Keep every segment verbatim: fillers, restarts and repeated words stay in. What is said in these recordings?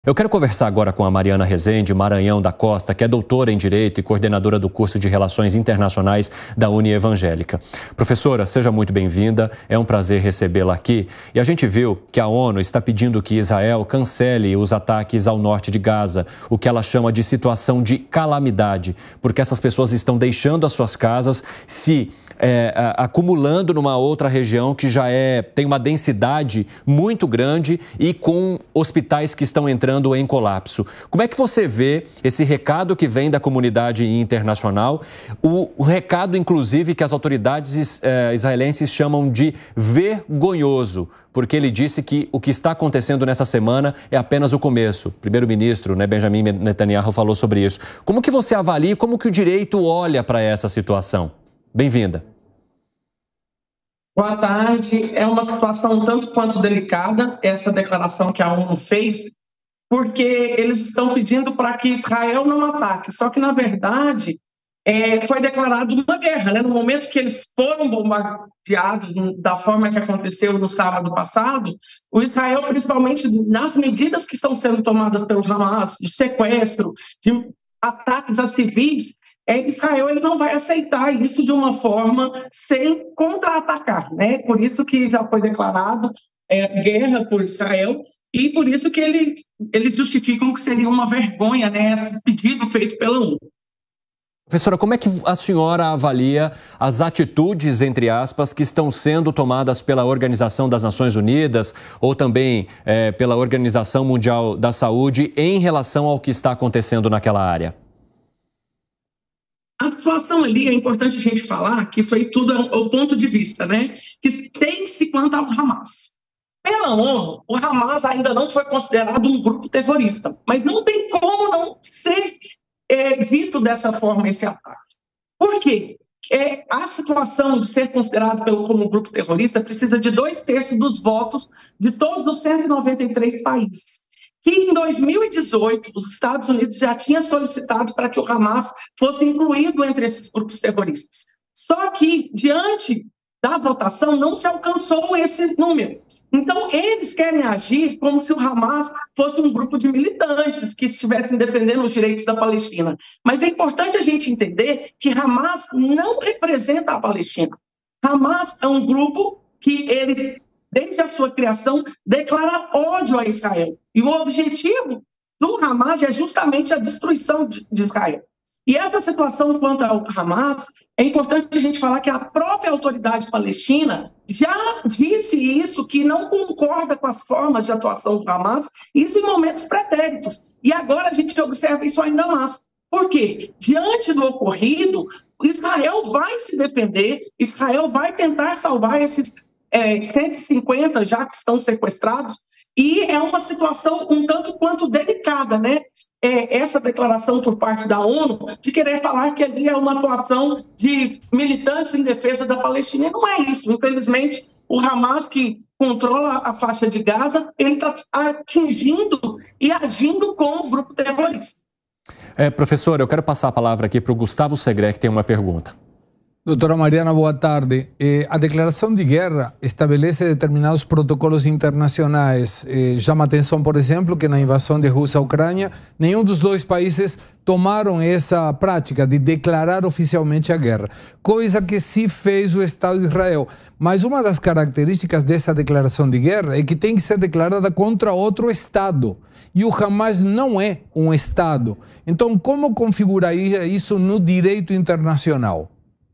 Eu quero conversar agora com a Mariana Rezende Maranhão da Costa, que é doutora em Direito e coordenadora do curso de Relações Internacionais da Unievangélica. Professora, seja muito bem-vinda, é um prazer recebê-la aqui. E a gente viu que a ONU está pedindo que Israel cancele os ataques ao norte de Gaza, o que ela chama de situação de calamidade, porque essas pessoas estão deixando as suas casas, se é, acumulando numa outra região que já é, tem uma densidade muito grande e com hospitais que estão entrando em colapso. Como é que você vê esse recado que vem da comunidade internacional, o, o recado, inclusive, que as autoridades eh, israelenses chamam de vergonhoso, porque ele disse que o que está acontecendo nessa semana é apenas o começo. O primeiro-ministro, né, Benjamin Netanyahu, falou sobre isso. Como que você avalia, como que o direito olha para essa situação? Bem-vinda. Boa tarde. É uma situação um tanto quanto delicada, essa declaração que a ONU fez, porque eles estão pedindo para que Israel não ataque. Só que, na verdade, é, foi declarado uma guerra, né? No momento que eles foram bombardeados da forma que aconteceu no sábado passado, o Israel, principalmente nas medidas que estão sendo tomadas pelo Hamas, de sequestro, de ataques a civis, é, Israel ele não vai aceitar isso de uma forma sem contra-atacar, né? Por isso que já foi declarado é, guerra por Israel, e por isso que ele, eles justificam que seria uma vergonha, né, esse pedido feito pela ONU. Professora, como é que a senhora avalia as atitudes, entre aspas, que estão sendo tomadas pela Organização das Nações Unidas ou também é, pela Organização Mundial da Saúde em relação ao que está acontecendo naquela área? A situação ali, é importante a gente falar que isso aí tudo é o ponto de vista, né, que tem-se quanto ao Hamas. Pela ONU, o Hamas ainda não foi considerado um grupo terrorista, mas não tem como não ser é, visto dessa forma esse ataque. Por quê? É, a situação de ser considerado pelo, como um grupo terrorista precisa de dois terços dos votos de todos os cento e noventa e três países. Que em dois mil e dezoito, os Estados Unidos já tinham solicitado para que o Hamas fosse incluído entre esses grupos terroristas. Só que, diante da votação, não se alcançou esse número. Então, eles querem agir como se o Hamas fosse um grupo de militantes que estivessem defendendo os direitos da Palestina. Mas é importante a gente entender que Hamas não representa a Palestina. Hamas é um grupo que ele, desde a sua criação, declara ódio a Israel. E o objetivo do Hamas é justamente a destruição de Israel. E essa situação quanto ao Hamas, é importante a gente falar que a própria autoridade palestina já disse isso, que não concorda com as formas de atuação do Hamas, isso em momentos pretéritos. E agora a gente observa isso ainda mais. Por quê? Diante do ocorrido, Israel vai se defender, Israel vai tentar salvar esses é, cento e cinquenta já que estão sequestrados, e é uma situação um tanto quanto delicada, né? É, essa declaração por parte da ONU de querer falar que ali é uma atuação de militantes em defesa da Palestina. E não é isso. Infelizmente, o Hamas, que controla a faixa de Gaza, ele está atingindo e agindo como grupo terrorista. É, professora, eu quero passar a palavra aqui para o Gustavo Segre, que tem uma pergunta. Doutora Mariana, boa tarde. Eh, a declaração de guerra estabelece determinados protocolos internacionais. Eh, chama atenção, por exemplo, que na invasão de Rússia à Ucrânia, nenhum dos dois países tomaram essa prática de declarar oficialmente a guerra, coisa que sim fez o Estado de Israel. Mas uma das características dessa declaração de guerra é que tem que ser declarada contra outro Estado. E o Hamas não é um Estado. Então, como configuraria isso no direito internacional?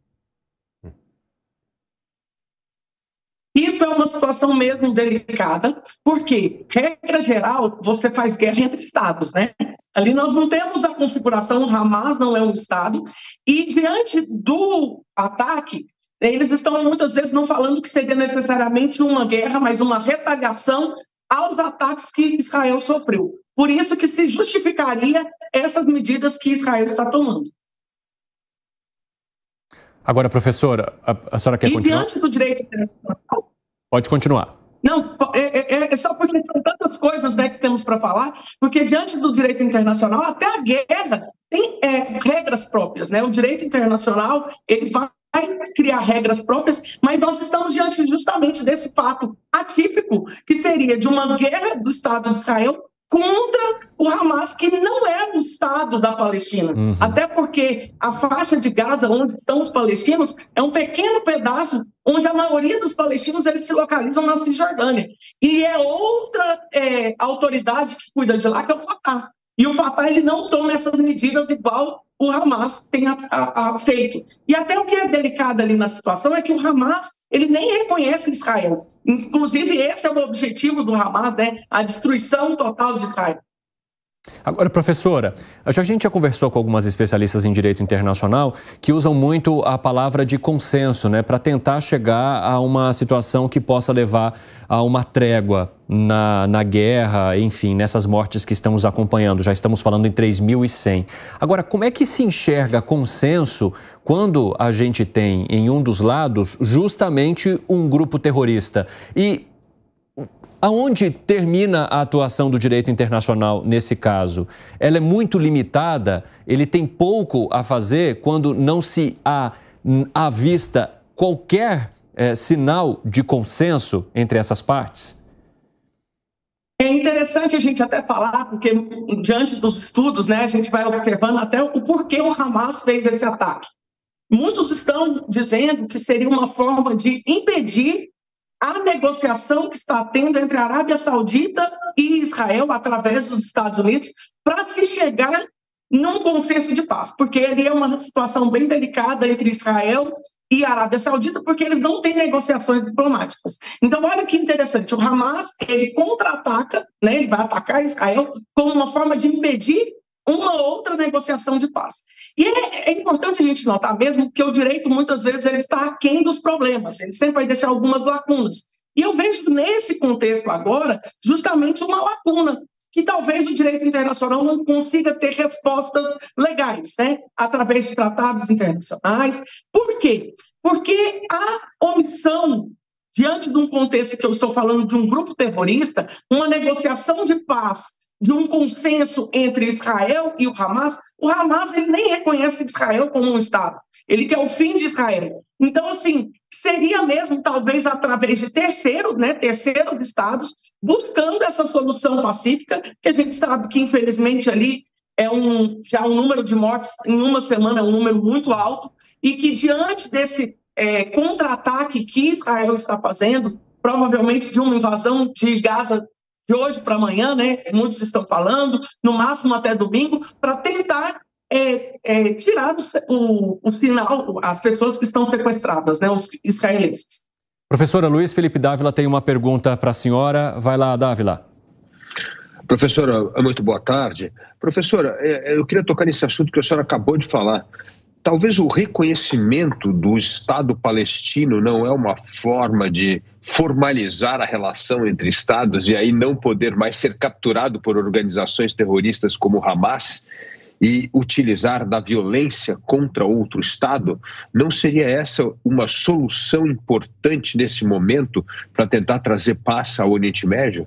Isso é uma situação mesmo delicada, porque, regra geral, você faz guerra entre estados, né? Ali nós não temos a configuração, o Hamas não é um estado, e diante do ataque, eles estão muitas vezes não falando que seria necessariamente uma guerra, mas uma retaliação aos ataques que Israel sofreu. Por isso que se justificaria essas medidas que Israel está tomando. Agora, professora, a, a senhora quer e continuar? E diante do direito internacional... Pode continuar. Não, é, é, é só porque são tantas coisas, né, que temos para falar, porque diante do direito internacional, até a guerra tem é, regras próprias, né? O direito internacional, ele vai criar regras próprias, mas nós estamos diante justamente desse fato atípico, que seria de uma guerra do Estado de Israel contra o Hamas, que não é um Estado da Palestina. Uhum. Até porque a faixa de Gaza, onde estão os palestinos, é um pequeno pedaço onde a maioria dos palestinos eles se localizam na Cisjordânia. E é outra é, autoridade que cuida de lá, que é o Fatah. E o Fatah ele não toma essas medidas igual o Hamas tem a, a, a feito. E até o que é delicado ali na situação é que o Hamas ele nem reconhece Israel. Inclusive, esse é o objetivo do Hamas, né? A destruição total de Israel. Agora, professora, a gente já conversou com algumas especialistas em direito internacional que usam muito a palavra de consenso, né, para tentar chegar a uma situação que possa levar a uma trégua na, na guerra, enfim, nessas mortes que estamos acompanhando. Já estamos falando em três mil e cem. Agora, como é que se enxerga consenso quando a gente tem em um dos lados justamente um grupo terrorista? E aonde termina a atuação do direito internacional nesse caso? Ela é muito limitada? Ele tem pouco a fazer quando não se há à vista qualquer é, sinal de consenso entre essas partes? É interessante a gente até falar, porque diante dos estudos, né, a gente vai observando até o porquê o Hamas fez esse ataque. Muitos estão dizendo que seria uma forma de impedir a negociação que está tendo entre a Arábia Saudita e Israel, através dos Estados Unidos, para se chegar num consenso de paz, porque ali é uma situação bem delicada entre Israel e a Arábia Saudita, porque eles não têm negociações diplomáticas. Então, olha que interessante, o Hamas, ele contra-ataca, né, ele vai atacar Israel como uma forma de impedir uma outra negociação de paz. E é, é importante a gente notar mesmo que o direito, muitas vezes, ele está aquém dos problemas, ele sempre vai deixar algumas lacunas. E eu vejo nesse contexto agora, justamente uma lacuna, que talvez o direito internacional não consiga ter respostas legais, né? Através de tratados internacionais. Por quê? Porque a omissão, diante de um contexto que eu estou falando de um grupo terrorista, uma negociação de paz, de um consenso entre Israel e o Hamas, o Hamas ele nem reconhece Israel como um Estado. Ele quer o fim de Israel. Então, assim, seria mesmo, talvez, através de terceiros, né, terceiros estados, buscando essa solução pacífica, que a gente sabe que, infelizmente, ali é um, já um número de mortes em uma semana, é um número muito alto, e que, diante desse é, contra-ataque que Israel está fazendo, provavelmente de uma invasão de Gaza de hoje para amanhã, né? Muitos estão falando, no máximo até domingo, para tentar é, é, tirar o, o, o sinal, as pessoas que estão sequestradas, né? Os israelenses. Professora Luiz Felipe Dávila tem uma pergunta para a senhora. Vai lá, Dávila. Professora, muito boa tarde. Professora, eu queria tocar nesse assunto que a senhora acabou de falar. Talvez o reconhecimento do Estado palestino não é uma forma de formalizar a relação entre Estados e aí não poder mais ser capturado por organizações terroristas como o Hamas e utilizar da violência contra outro Estado? Não seria essa uma solução importante nesse momento para tentar trazer paz ao Oriente Médio?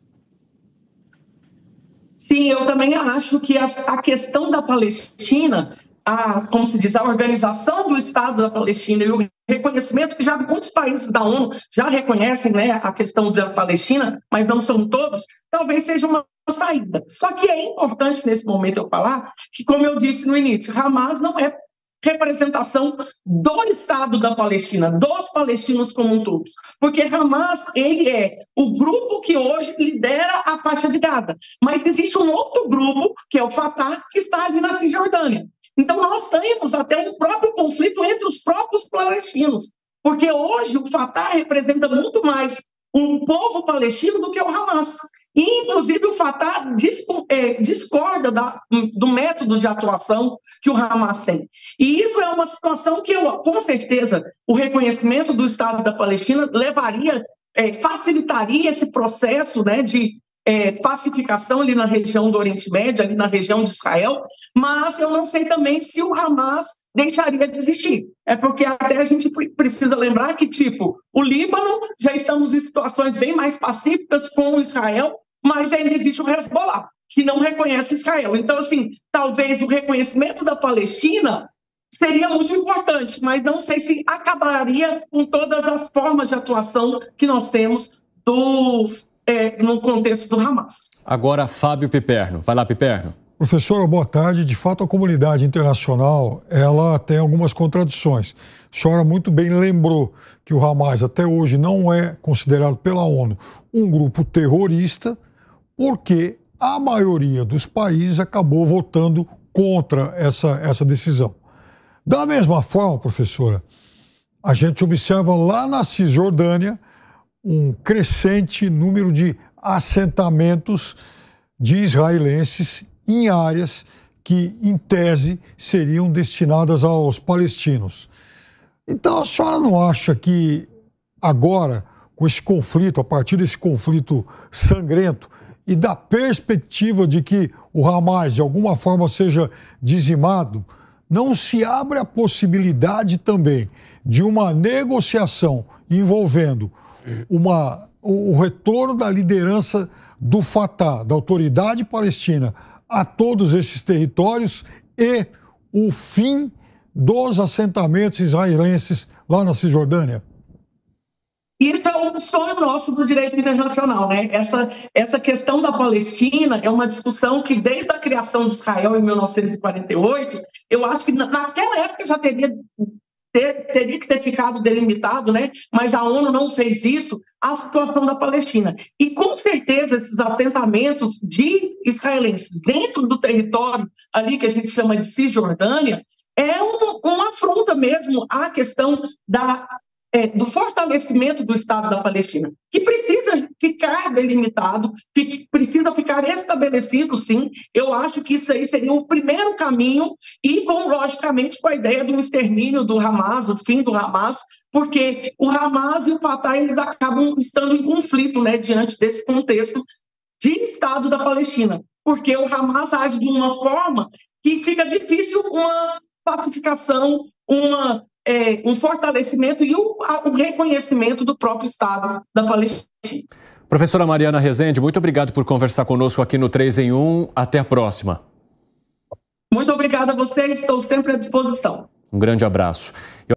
Sim, eu também acho que a, a questão da Palestina, a, como se diz, a organização do Estado da Palestina e o reconhecimento, que já muitos países da ONU já reconhecem, né, a questão da Palestina, mas não são todos, talvez seja uma saída. Só que é importante nesse momento eu falar que, como eu disse no início, Hamas não é representação do Estado da Palestina, dos palestinos como um todo. Porque Hamas, ele é o grupo que hoje lidera a faixa de Gaza. Mas existe um outro grupo, que é o Fatah, que está ali na Cisjordânia. Então nós temos até um próprio conflito entre os próprios palestinos. Porque hoje o Fatah representa muito mais um povo palestino do que o Hamas. E, inclusive, o Fatah discorda da, do método de atuação que o Hamas tem. E isso é uma situação que, eu, com certeza, o reconhecimento do Estado da Palestina levaria, é, facilitaria esse processo, né, de é, pacificação ali na região do Oriente Médio, ali na região de Israel, mas eu não sei também se o Hamas deixaria de existir. É porque até a gente precisa lembrar que, tipo, o Líbano, já estamos em situações bem mais pacíficas com Israel, mas ainda existe o Hezbollah, que não reconhece Israel. Então, assim, talvez o reconhecimento da Palestina seria muito importante, mas não sei se acabaria com todas as formas de atuação que nós temos do, é, no contexto do Hamas. Agora, Fábio Piperno. Vai lá, Piperno. Professora, boa tarde. De fato, a comunidade internacional, ela tem algumas contradições. A senhora muito bem lembrou que o Hamas até hoje não é considerado pela ONU um grupo terrorista, porque a maioria dos países acabou votando contra essa, essa decisão. Da mesma forma, professora, a gente observa lá na Cisjordânia um crescente número de assentamentos de israelenses em áreas que, em tese, seriam destinadas aos palestinos. Então, a senhora não acha que agora, com esse conflito, a partir desse conflito sangrento e da perspectiva de que o Hamas, de alguma forma, seja dizimado, não se abre a possibilidade também de uma negociação envolvendo uma, o retorno da liderança do Fatah, da Autoridade Palestina, a todos esses territórios e o fim dos assentamentos israelenses lá na Cisjordânia? Isso é um sonho nosso do direito internacional, né? Essa, essa questão da Palestina é uma discussão que, desde a criação de Israel em mil novecentos e quarenta e oito, eu acho que naquela época já teria, ter, teria que ter ficado delimitado, né? Mas a ONU não fez isso, a situação da Palestina. E, com certeza, esses assentamentos de israelenses dentro do território ali que a gente chama de Cisjordânia é um, uma afronta mesmo à questão da... É, do fortalecimento do Estado da Palestina, que precisa ficar delimitado, que precisa ficar estabelecido, sim. Eu acho que isso aí seria o primeiro caminho e, com, logicamente, com a ideia do extermínio do Hamas, o fim do Hamas, porque o Hamas e o Fatah, eles acabam estando em conflito, né, diante desse contexto de Estado da Palestina, porque o Hamas age de uma forma que fica difícil uma pacificação, uma... É, um fortalecimento e o, o reconhecimento do próprio Estado da Palestina. Professora Mariana Rezende, muito obrigado por conversar conosco aqui no três em um. Até a próxima. Muito obrigada a vocês, estou sempre à disposição. Um grande abraço.